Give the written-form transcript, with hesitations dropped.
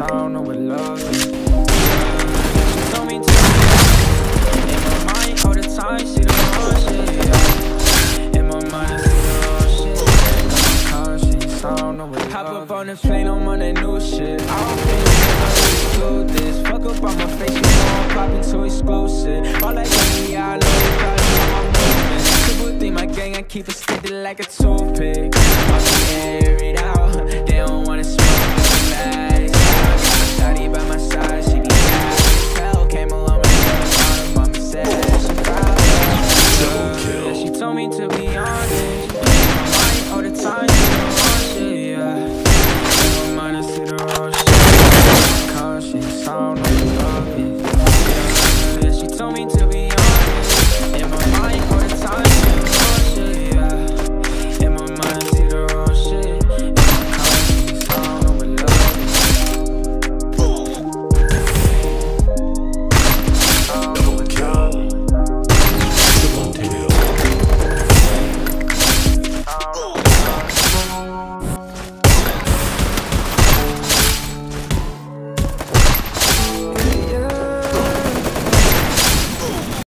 I don't know what love is. She told me to in my mind all the time, see the wrong shit, yeah. In my mind I see the wrong shit, yeah. Conscience, I don't know what love is. Hop up on the plane, I'm on that new shit. I don't think I do this. Fuck up on my face, you know I'm popping too exclusive. All like me, yeah, I know you got it on my movement. People think my gang, I keep it sticky like a toothpick.